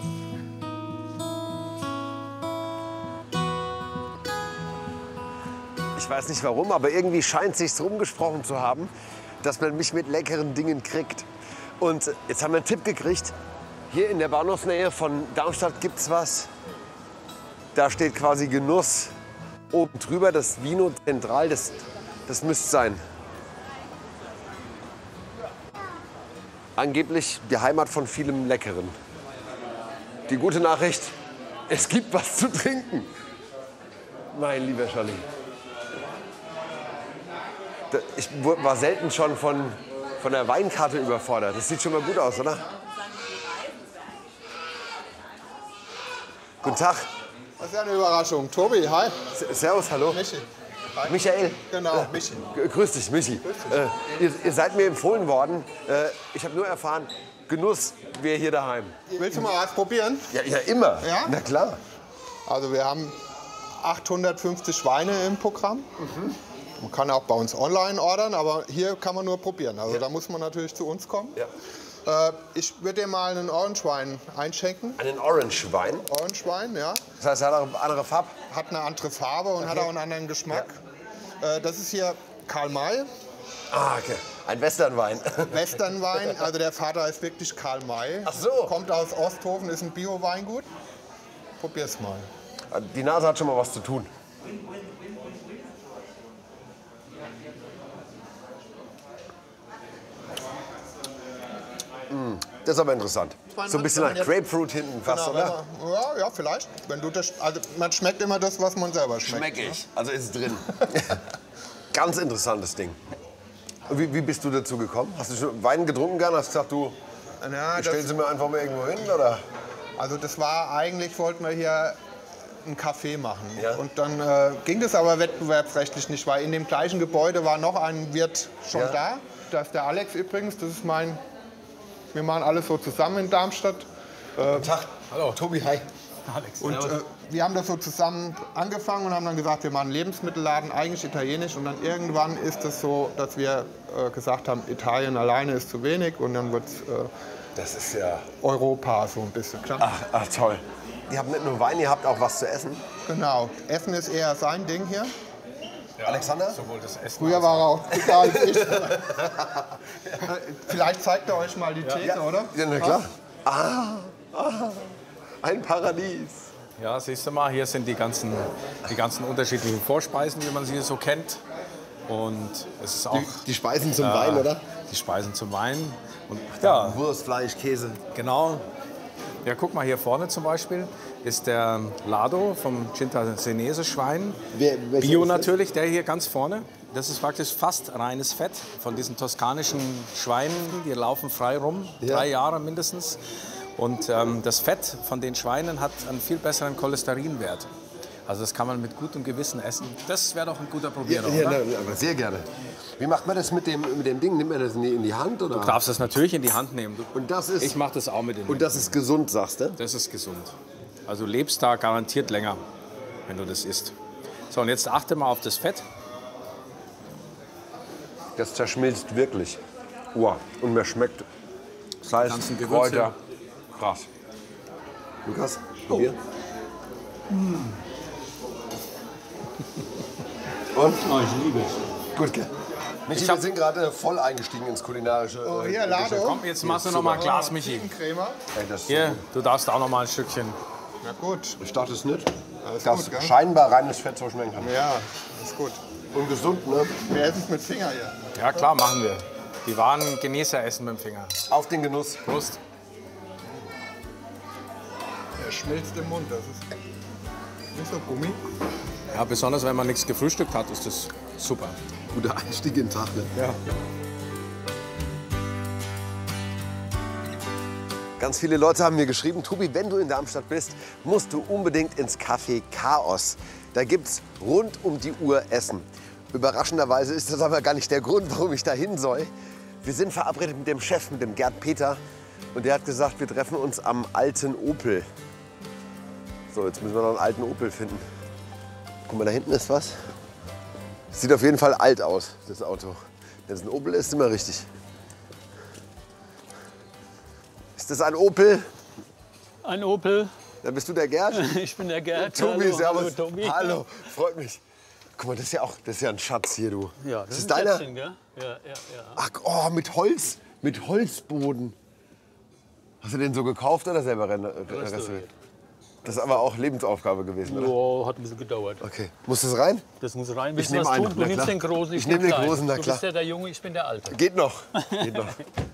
Ich weiß nicht warum, aber irgendwie scheint es sich rumgesprochen zu haben, dass man mich mit leckeren Dingen kriegt. Und jetzt haben wir einen Tipp gekriegt. Hier in der Bahnhofsnähe von Darmstadt gibt's was. Da steht quasi Genuss oben drüber, das Vino Zentral, das, das müsste sein. Angeblich die Heimat von vielem Leckeren. Die gute Nachricht, es gibt was zu trinken. Mein lieber Charlie. Da- Ich wu- war selten schon von, von der Weinkarte überfordert. Das sieht schon mal gut aus, oder? Guten Tag. Das ist ja eine Überraschung. Tobi, hi. S- Servus, hallo. Michi. Hi. Michael. Genau, Michi. G- Grüß dich, Michi. Äh, ihr, ihr seid mir empfohlen worden. Äh, ich habe nur erfahren, Genuss wäre hier daheim. Willst du mal was probieren? Ja, ja, immer. Ja? Na klar. Also wir haben achthundertfünfzig Schweine im Programm. Man kann auch bei uns online ordern, aber hier kann man nur probieren. Also da muss man natürlich zu uns kommen. Ja. Äh, ich würde dir mal einen Orange Wein einschenken. Einen Orange Wein. Orange Wein, ja. Das heißt, er hat auch eine andere Farbe. Hat eine andere Farbe und hat auch einen anderen Geschmack. Äh, das ist hier Karl May. Ah, okay. Ein Westernwein. Westernwein, also der Vater ist wirklich Karl May. Ach so. Kommt aus Osthofen, ist ein Bio-Weingut. Probier's mal. Die Nase hat schon mal was zu tun. Mm, das ist aber interessant. meine, So ein bisschen wenn nach man jetzt- Grapefruit hinten fast, Genau, oder? wenn man, ja, ja, vielleicht. Wenn du das, also man schmeckt immer das, was man selber schmeckt. Schmecke ich. Also ist drin. Ganz interessantes Ding. Und wie, wie bist du dazu gekommen? Hast du schon Wein getrunken gern? Hast du gesagt, du Ja, stellen das, sie mir einfach mal irgendwo hin? Oder? also das war, eigentlich wollten wir hier einen Café machen. Ja. Und dann äh, ging das aber wettbewerbsrechtlich nicht, weil in dem gleichen Gebäude war noch ein Wirt schon Ja. da. Da ist der Alex übrigens, das ist mein, wir machen alles so zusammen in Darmstadt. Guten Tag. Hallo, Tobi, hi. Alex. Und äh, wir haben das so zusammen angefangen und haben dann gesagt, wir machen einen Lebensmittelladen, eigentlich italienisch. Und dann irgendwann ist es so, dass wir äh, gesagt haben, Italien alleine ist zu wenig. Und dann wird es äh, Das ist ja... Europa so ein bisschen, klar. Ach, ach, toll. Ihr habt nicht nur Wein, ihr habt auch was zu essen. Genau, Essen ist eher sein Ding hier. Alexander? Sowohl das Essen Früher war er auch dicker als ich. Vielleicht zeigt er euch mal die Theke, ja. oder? Ja, na klar. Ah, ah, ein Paradies. Ja, siehst du mal, hier sind die ganzen, die ganzen unterschiedlichen Vorspeisen, wie man sie so kennt. Und es ist auch... Die, die Speisen zum äh, Wein, oder? Die Speisen zum Wein. Und, ja. Wurst, Fleisch, Käse. Genau. Ja, guck mal, hier vorne zum Beispiel ist der Lado vom Cinta-Senese-Schwein. Bio natürlich, der hier ganz vorne. Das ist praktisch fast reines Fett von diesen toskanischen Schweinen. Die laufen frei rum, ja. drei Jahre mindestens. Und ähm, das Fett von den Schweinen hat einen viel besseren Cholesterinwert. Also das kann man mit gutem Gewissen essen. Das wäre doch ein guter Probierer, ja, ja, oder? Ja, aber sehr gerne. Wie macht man das mit dem, mit dem Ding? Nimmt man das in die, in die Hand? Oder? Du darfst das natürlich in die Hand nehmen. Du, und das ist, ich mache das auch mit den Und das ist gesund, sagst du? Das ist gesund. Also du lebst da garantiert länger, wenn du das isst. So, und jetzt achte mal auf das Fett. Das zerschmilzt wirklich. Uah. Und mir schmeckt Salz, Kräuter. Krass. Lukas, probier. Oh. Mm. Und? Oh, ich liebe es. Gut, gell? Michi, wir sind gerade voll eingestiegen ins kulinarische. Oh, hier, Lado. Komm, jetzt machst du noch mal ein Glas, Michi. Ey, das ist Hier, so du darfst auch noch mal ein Stückchen. Na gut. Ich dachte es nicht. Alles dass gut, gell? scheinbar reines Fett so schmecken kann. Ja, ist gut. Und gesund, ne? Wir essen es mit Finger hier. Ja, klar, machen wir. Die wahren Genießer essen mit dem Finger. Auf den Genuss. Prost. Er schmilzt im Mund. Das ist nicht so Gummi. Ja, besonders wenn man nichts gefrühstückt hat, ist das super. Guter Einstieg in den Tag, ne? Ja. Ganz viele Leute haben mir geschrieben, Tobi, wenn du in Darmstadt bist, musst du unbedingt ins Café Chaos. Da gibt's rund um die Uhr Essen. Überraschenderweise ist das aber gar nicht der Grund, warum ich da hin soll. Wir sind verabredet mit dem Chef, mit dem Gerd Peter. Und der hat gesagt, wir treffen uns am alten Opel. So, jetzt müssen wir noch einen alten Opel finden. Guck mal, da hinten ist was. Sieht auf jeden Fall alt aus, das Auto. Wenn es ein Opel ist, immer richtig. Ist das ein Opel? Ein Opel. Dann bist du der Gerd? Ich bin der Gerd. Tobi, hallo, servus. hallo, Tobi. Hallo, freut mich. Guck mal, das ist ja auch, das ist ja ein Schatz hier, du. Ja, das ist, ist das ein deiner? Schätzchen, gell? Ja, ja, ja. Ach, oh, mit Holz, mit Holzboden. Hast du den so gekauft oder selber restauriert? Das ist aber auch Lebensaufgabe gewesen, oder? Ja, hat ein bisschen gedauert. Okay. Muss das rein? Das muss rein. Ich Willst du nehme was einen. tun? Du Na nimmst klar. den großen, ich, Ich nehme den kleinen. großen, na Du klar. bist ja der Junge, ich bin der Alte. Geht noch. Geht noch.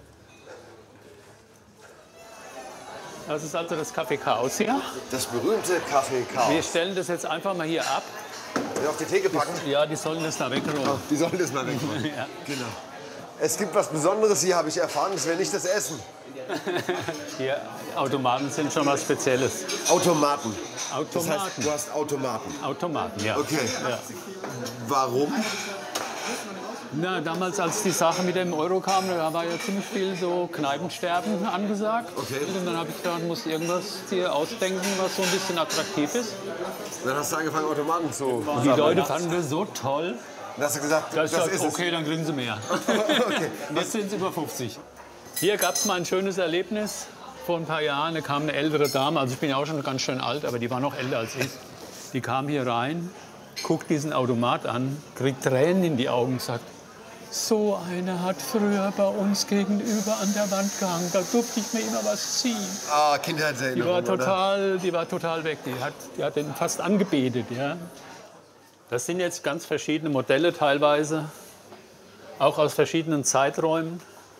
Das ist also das Café Chaos hier. Das berühmte Café Chaos. Wir stellen das jetzt einfach mal hier ab. Wir auf die Theke packen? Ja, die sollen das da wegräumen. Oh, die sollen das mal wegräumen. Ja. Genau. Es gibt was Besonderes hier, habe ich erfahren. Das wäre nicht das Essen. Hier, Automaten sind schon was Spezielles. Automaten. Automaten. Das heißt, du hast Automaten. Automaten, ja. Okay. Ja. Warum? Na, damals, als die Sache mit dem Euro kam, da war ja ziemlich viel so Kneipensterben angesagt. Okay. Und dann habe ich gedacht, muss irgendwas hier ausdenken, was so ein bisschen attraktiv ist. Dann hast du angefangen, Automaten zu... Und die Leute fanden das so toll. Dann hast du gesagt, das, das ist ist okay, es. dann kriegen sie mehr. Okay. Jetzt sind es über fünfzig. Hier gab es mal ein schönes Erlebnis vor ein paar Jahren. Da kam eine ältere Dame, also ich bin ja auch schon ganz schön alt, aber die war noch älter als ich. Die kam hier rein, guckt diesen Automat an, kriegt Tränen in die Augen und sagt, so eine hat früher bei uns gegenüber an der Wand gehangen. Da durfte ich mir immer was ziehen. Ah, Die Kindheitserinnerung, war oder? total, die war total weg. Die hat, die hat den fast angebetet. Ja. Das sind jetzt ganz verschiedene Modelle teilweise, auch aus verschiedenen Zeiträumen.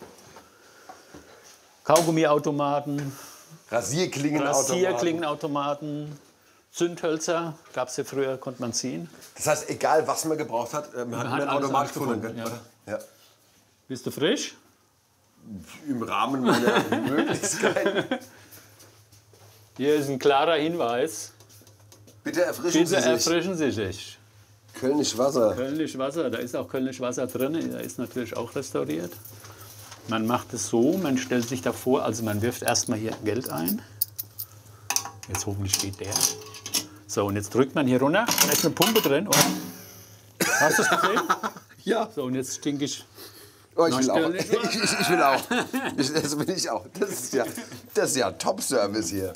Kaugummiautomaten, Rasierklingenautomaten. Rasierklingenautomaten, Zündhölzer, gab es ja früher, konnte man ziehen. Das heißt, egal was man gebraucht hat, man hat hat einen alles Automat gefunden. gefunden, oder? Ja. Bist du frisch? Im Rahmen meiner Möglichkeiten. Hier ist ein klarer Hinweis. Bitte erfrischen Bitte Sie sich. erfrischen Sie sich. Kölnisch Wasser. Kölnisch Wasser, da ist auch Kölnisch Wasser drin, da ist natürlich auch restauriert. Man macht es so, man stellt sich davor, also man wirft erstmal hier Geld ein. Jetzt hoffentlich geht der. So, und jetzt drückt man hier runter, da ist eine Pumpe drin. Und hast du es gesehen? Ja. So, und jetzt stinke ich. Oh, ich will auch. Ich, ich, ich will auch. Ich, das will ich auch. Das ist ja, das ist ja Top-Service hier.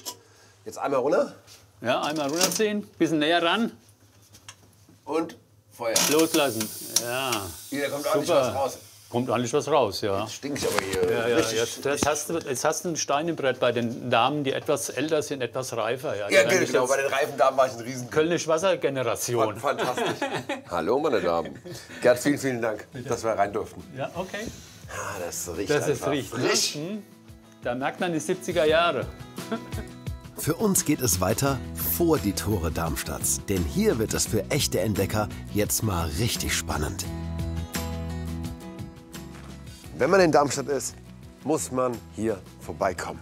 Jetzt einmal runter. Ja, einmal runterziehen, bisschen näher ran. Und Feuer. Loslassen. Ja. Hier kommt Super. ordentlich was raus. Kommt ordentlich was raus, ja. Jetzt stinkt aber hier. Ja, ja. Richtig, Jetzt, jetzt, hast du, jetzt hast du ein Stein im Brett bei den Damen, die etwas älter sind, etwas reifer. Ja, Ja, genau. Bei den reifen Damen war ich ein Riesen. Kölnisch Wassergeneration. Fantastisch. Hallo, meine Damen. Gerd, vielen, vielen Dank, dass wir rein durften. Ja, okay. Ah, das riecht Das ist einfach riecht. frisch. Hm? Da merkt man die siebziger Jahre. Für uns geht es weiter vor die Tore Darmstadts. Denn hier wird es für echte Entdecker jetzt mal richtig spannend. Wenn man in Darmstadt ist, muss man hier vorbeikommen.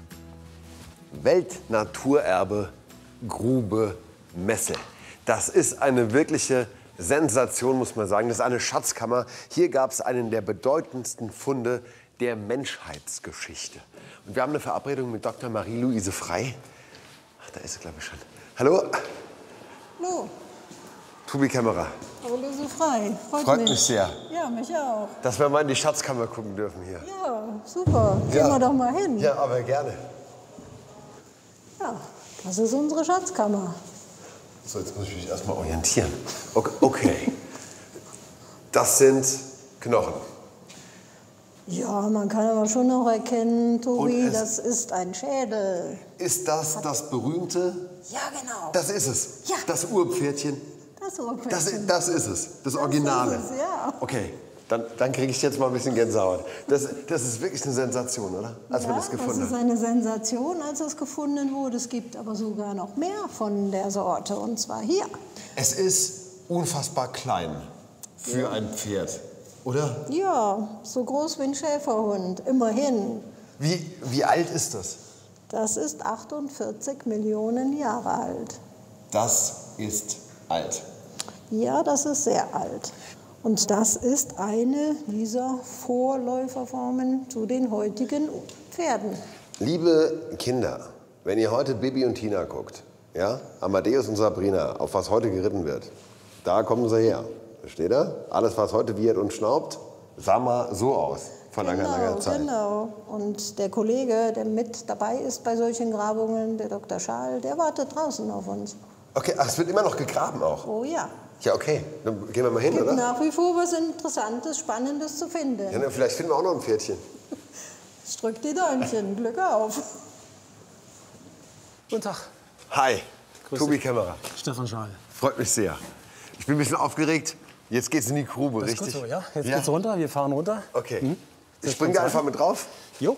Weltnaturerbe Grube Messel. Das ist eine wirkliche Sensation, muss man sagen. Das ist eine Schatzkammer. Hier gab es einen der bedeutendsten Funde der Menschheitsgeschichte. Und wir haben eine Verabredung mit Doktor Marie-Louise Frey. Ach, da ist sie, glaube ich, schon. Hallo, Hallo, Tobi Kämmerer. Marie-Louise Frey. Freut, Freut mich sehr, Ja, mich auch. dass wir mal in die Schatzkammer gucken dürfen hier. Ja, super. Gehen Ja. wir doch mal hin. Ja, aber gerne. Ja, das ist unsere Schatzkammer. So, jetzt muss ich mich erst mal orientieren. Okay, okay. Das sind Knochen. Ja, man kann aber schon noch erkennen, Tobi, Und es- das ist ein Schädel. Ist das das berühmte? Ja, genau. Das ist es. Ja. Das Urpferdchen. Das Urpferdchen. Das, i- das ist es. Das Originale. Das ist es, ja. Okay, dann, dann kriege ich jetzt mal ein bisschen Gänsehaut. Das, das ist wirklich eine Sensation, oder? Als ja, wir das gefunden das ist haben. eine Sensation, als es gefunden wurde. Es gibt aber sogar noch mehr von der Sorte, und zwar hier. Es ist unfassbar klein für Ja. ein Pferd, oder? Ja, so groß wie ein Schäferhund, immerhin. Wie, wie alt ist das? Das ist achtundvierzig Millionen Jahre alt. Das ist alt. Ja, das ist sehr alt. Und das ist eine dieser Vorläuferformen zu den heutigen Pferden. Liebe Kinder, wenn ihr heute Bibi und Tina guckt, ja, Amadeus und Sabrina, auf was heute geritten wird, da kommen sie her. Versteht ihr? Alles, was heute wiehert und schnaubt, sah mal so aus vor langer, langer Zeit. Genau. Und der Kollege, der mit dabei ist bei solchen Grabungen, der Doktor Schaal, der wartet draußen auf uns. Okay, ach, es wird immer noch gegraben auch. Oh ja. Ja, okay, dann gehen wir mal hin, Es gibt oder? nach wie vor was Interessantes, Spannendes zu finden. Ja, dann vielleicht finden wir auch noch ein Pferdchen. Ich drück die Däumchen. Glück auf. Guten Tag. Hi, Grüß Tobi dich. Kämmerer. Stefan Schaal. Freut mich sehr. Ich bin ein bisschen aufgeregt. Jetzt geht's in die Grube, Das ist richtig? gut so, ja? Jetzt Ja. geht's runter, wir fahren runter. Okay. Hm? Ich springe da einfach mit drauf. Jo.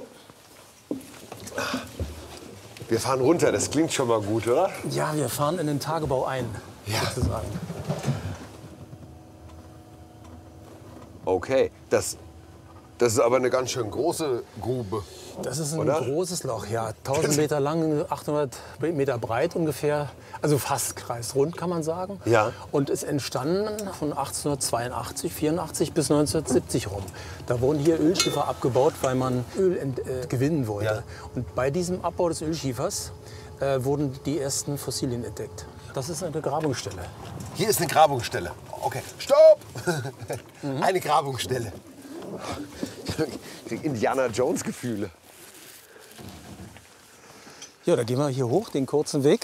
Wir fahren runter, das klingt schon mal gut, oder? Ja, wir fahren in den Tagebau ein, sozusagen. Okay, das, das ist aber eine ganz schön große Grube. Das ist ein Oder? großes Loch, ja. tausend Meter lang, achthundert Meter breit ungefähr. Also fast kreisrund, kann man sagen. Ja. Und ist entstanden von achtzehnhundertzweiundachtzig, vierundachtzig bis neunzehnhundertsiebzig rum. Da wurden hier Ölschiefer abgebaut, weil man Öl ent, äh, gewinnen wollte. Ja. Und bei diesem Abbau des Ölschiefers äh, wurden die ersten Fossilien entdeckt. Das ist eine Grabungsstelle. Hier ist eine Grabungsstelle. Okay, stopp! Eine Grabungsstelle. Ich krieg Indiana Jones Gefühle. Ja, da gehen wir hier hoch, den kurzen Weg.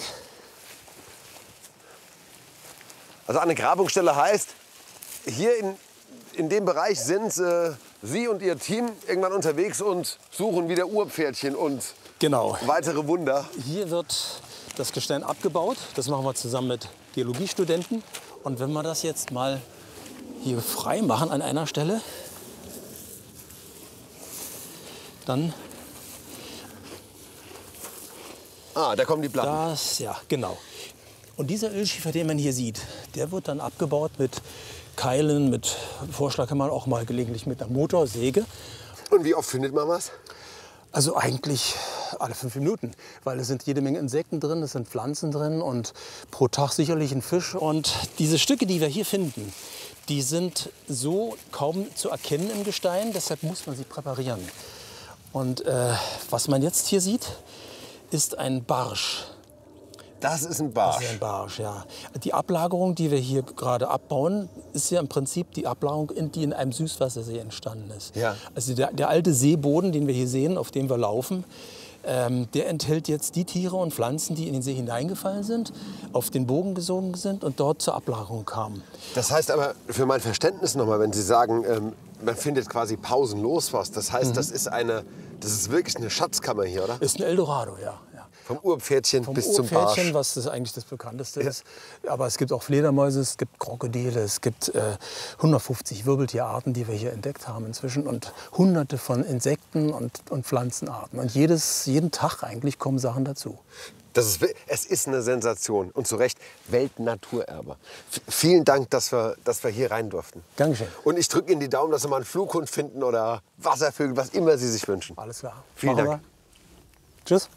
Also eine Grabungsstelle heißt, hier in, in dem Bereich sind äh, Sie und Ihr Team irgendwann unterwegs und suchen wieder Urpferdchen und Genau. weitere Wunder. Hier wird das Gestein abgebaut. Das machen wir zusammen mit Geologiestudenten. Und wenn wir das jetzt mal hier frei machen an einer Stelle, dann... Ah, da kommen die Platten. Das, ja, genau. Und dieser Ölschiefer, den man hier sieht, der wird dann abgebaut mit Keilen, mit Vorschlag kann man auch mal gelegentlich mit einer Motorsäge. Und wie oft findet man was? Also eigentlich alle fünf Minuten, weil es sind jede Menge Insekten drin, es sind Pflanzen drin und pro Tag sicherlich ein Fisch. Und diese Stücke, die wir hier finden, die sind so kaum zu erkennen im Gestein, deshalb muss man sie präparieren. Und äh, was man jetzt hier sieht, ist ein Barsch. Das ist ein Barsch? Das ist ein Barsch, ja. Die Ablagerung, die wir hier gerade abbauen, ist ja im Prinzip die Ablagerung, die in einem Süßwassersee entstanden ist. Ja. Also der, der alte Seeboden, den wir hier sehen, auf dem wir laufen, Ähm, der enthält jetzt die Tiere und Pflanzen, die in den See hineingefallen sind, auf den Bogen gesogen sind und dort zur Ablagerung kamen. Das heißt aber, für mein Verständnis nochmal, wenn Sie sagen, ähm, man findet quasi pausenlos was, das heißt, Mhm. das ist eine, das ist wirklich eine Schatzkammer hier, oder? Ist ein Eldorado, ja. ja. Vom Urpferdchen Vom bis zum Barsch. Urpferdchen, was das eigentlich das bekannteste ist. Aber es gibt auch Fledermäuse, es gibt Krokodile, es gibt äh, hundertfünfzig Wirbeltierarten, die wir hier entdeckt haben inzwischen und hunderte von Insekten und, und Pflanzenarten. Und jedes, jeden Tag eigentlich kommen Sachen dazu. Das ist, es ist eine Sensation und zu Recht Weltnaturerbe. V vielen Dank, dass wir, dass wir hier rein durften. Dankeschön. Und ich drücke Ihnen die Daumen, dass Sie mal einen Flughund finden oder Wasservögel, was immer Sie sich wünschen. Alles klar. Vielen Machen Dank. wir. Tschüss.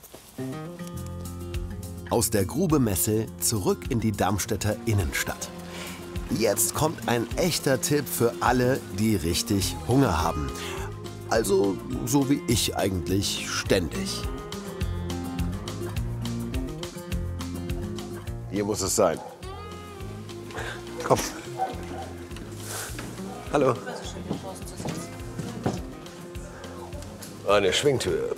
Aus der Grube Messel zurück in die Darmstädter Innenstadt. Jetzt kommt ein echter Tipp für alle, die richtig Hunger haben. Also so wie ich eigentlich ständig. Hier muss es sein. Komm. Hallo. Eine Schwingtür.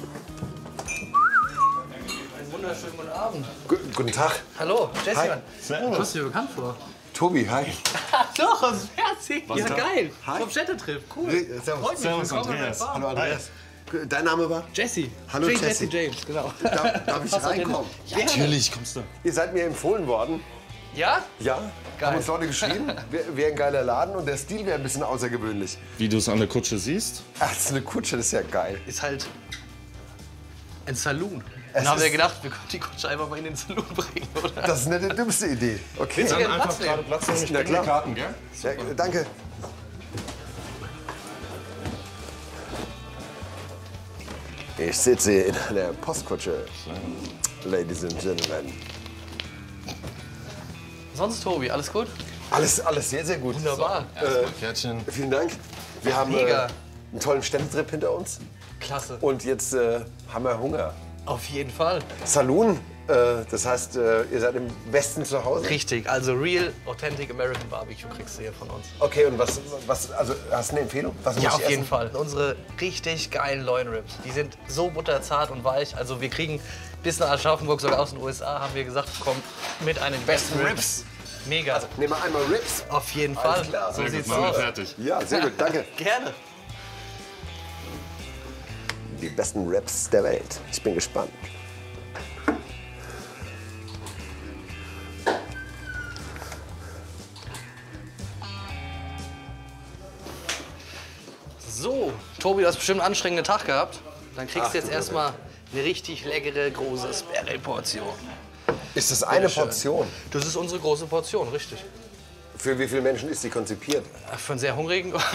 Einen wunderschönen guten Abend. Gu guten Tag. Hallo, Jesse. Hi. Du kommst dir bekannt vor. Tobi, hi. Doch, aus Herzig. Was Ja, da? geil. Hi. Vom Städtetrip. Cool. Nee, servus. Freut mich. Servus, Willkommen Andreas. bei Hallo, Andreas. Dein Name war? Jesse. Hallo, Jesse. Jesse. James, genau. Darf, darf ich Passt auch reinkommen? hin. Ja, natürlich kommst du. Ihr seid mir empfohlen worden. Ja? Ja. Geil. Haben uns Leute geschrieben, wäre wär ein geiler Laden und der Stil wäre ein bisschen außergewöhnlich. Wie du es an der Kutsche siehst? Ach, das ist eine Kutsche, das ist ja geil. Ist halt ein Saloon. Es Dann haben wir ist- gedacht, wir können die Kutsche einfach mal in den Saloon bringen, oder? Das ist nicht die dümmste Idee. Okay. Willst du gerne Platz nehmen? nehmen? Na klar. Karten, gell? Ja, danke. Ich sitze in einer Postkutsche, Ladies and Gentlemen. Sonst, Tobi, alles gut? Alles, alles sehr, sehr gut. Wunderbar. Äh, vielen Dank. Wir haben äh, Mega. einen tollen Städtetrip hinter uns. Klasse. Und jetzt äh, haben wir Hunger. Auf jeden Fall. Saloon, äh, das heißt, äh, ihr seid im Westen zu Hause? Richtig, also Real Authentic American Barbecue kriegst du hier von uns. Okay, und was, was also hast du eine Empfehlung? Was muss Ja, ich auf jeden essen? Fall. Unsere richtig geilen Loin-Ribs. Die sind so butterzart und weich. Also wir kriegen bis nach Aschaffenburg, sogar aus den U S A, haben wir gesagt, komm mit einem besten Ribs. Mega. Also, nehmen wir einmal Ribs. Auf jeden Fall. Alles klar. So Sehr sieht's gut, machen wir aus. fertig. Ja, sehr gut, danke. Gerne. Die besten Ribs der Welt. Ich bin gespannt. So, Tobi, du hast bestimmt einen anstrengenden Tag gehabt. Dann kriegst Ach, du jetzt du erstmal eine richtig leckere, große Sperry-Portion. Ist das eine Bitteschön. Portion? Das ist unsere große Portion, richtig. Für wie viele Menschen ist die konzipiert? Für einen sehr hungrigen. Das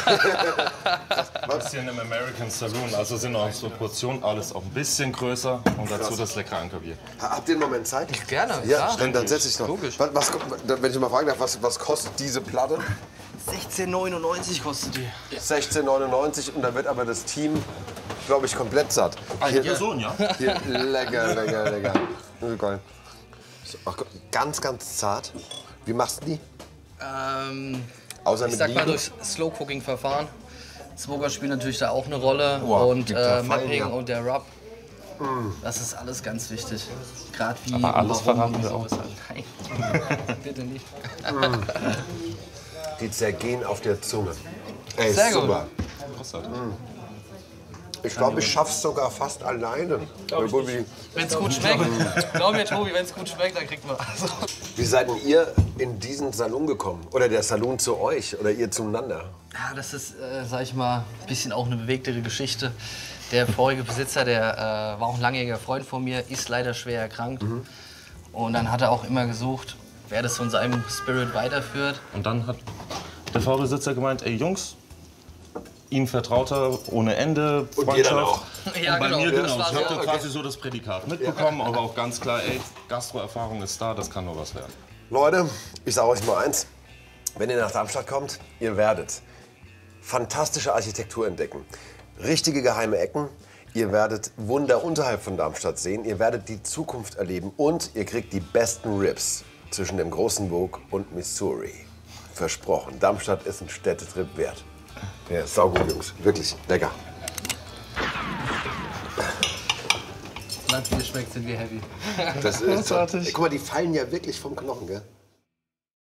ist hier in einem American Saloon, also sind auch so Portionen alles auch ein bisschen größer und dazu Krass. das leckere Ankerbier. Habt ihr einen Moment Zeit? Gerne, Ja, klar. dann, dann setze ich noch. Logisch. Was, was, wenn ich mal fragen darf, was, was kostet diese Platte? sechzehn neunundneunzig kostet die. sechzehn neunundneunzig und da wird aber das Team, glaube ich, komplett satt. Eine Person, ja? Hier, lecker, lecker, lecker. Das ist geil. So, ach Gott, ganz, ganz zart. Wie machst du die? Ähm, Außer ich mit sag mal Liebe? durch Slow-Cooking-Verfahren. Smoker spielt natürlich da auch eine Rolle. Wow, und gibt ja äh, Fallen, Mapping ja. und der Rub. Mm. Das ist alles ganz wichtig. Gerade wie Aber alles warum, verraten wir wieso, auch. weshalb. Nein, bitte nicht. Mm. Die zergehen auf der Zunge. Ey, Sehr gut. super. Mm. Ich glaube, ich schaff's sogar fast alleine. Obwohl wir- Wenn es gut schmeckt, glaub mir, Tobi, wenn es gut schmeckt, dann kriegt man. Also. Wie seid denn ihr in diesen Salon gekommen? Oder der Salon zu euch? Oder ihr zueinander? Ja, das ist, äh, sag ich mal, ein bisschen auch eine bewegtere Geschichte. Der vorige Besitzer, der äh, war auch ein langjähriger Freund von mir, ist leider schwer erkrankt. Mhm. Und dann hat er auch immer gesucht, wer das von seinem Spirit weiterführt. Und dann hat der Vorbesitzer gemeint, ey Jungs, ihm vertraut er ohne Ende, Und Freundschaft. ihr dann auch. Ja, und bei genau, mir das genau. war Ich so, habe okay. quasi so das Prädikat mitbekommen, aber auch ganz klar, ey, Gastroerfahrung ist da, das kann nur was werden. Leute, ich sage euch mal eins. Wenn ihr nach Darmstadt kommt, ihr werdet fantastische Architektur entdecken. Richtige geheime Ecken. Ihr werdet Wunder unterhalb von Darmstadt sehen. Ihr werdet die Zukunft erleben. Und ihr kriegt die besten Ribs zwischen dem Großen Bug und Missouri. Versprochen. Darmstadt ist ein Städtetrip wert. Ja, saugut, Jungs. Wirklich lecker. schmeckt, sind wir happy. Das ist großartig. Guck mal, die fallen ja wirklich vom Knochen, gell?